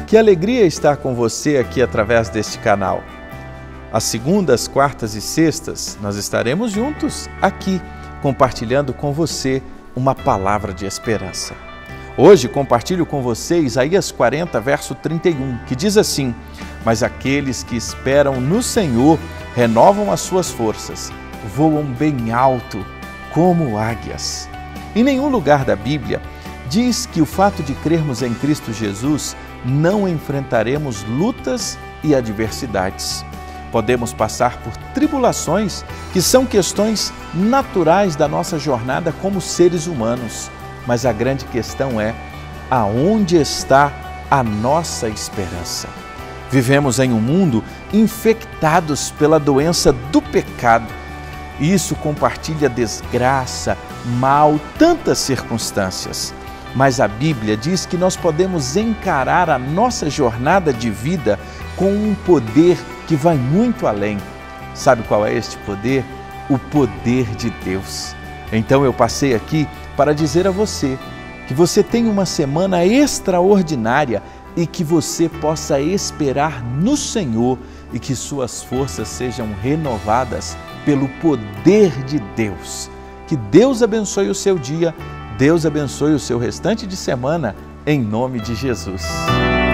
Que alegria estar com você aqui através deste canal. Às segundas, quartas e sextas, nós estaremos juntos aqui, compartilhando com você uma palavra de esperança. Hoje compartilho com você Isaías 40, verso 31, que diz assim: mas aqueles que esperam no Senhor renovam as suas forças, voam bem alto como águias. Em nenhum lugar da Bíblia diz que o fato de crermos em Cristo Jesus não enfrentaremos lutas e adversidades. Podemos passar por tribulações que são questões naturais da nossa jornada como seres humanos. Mas a grande questão é: aonde está a nossa esperança? Vivemos em um mundo infectados pela doença do pecado. Isso compartilha desgraça, mal, tantas circunstâncias. Mas a Bíblia diz que nós podemos encarar a nossa jornada de vida com um poder que vai muito além. Sabe qual é este poder? O poder de Deus. Então eu passei aqui para dizer a você que você tem uma semana extraordinária e que você possa esperar no Senhor e que suas forças sejam renovadas pelo poder de Deus. Que Deus abençoe o seu dia, Deus abençoe o seu restante de semana, em nome de Jesus.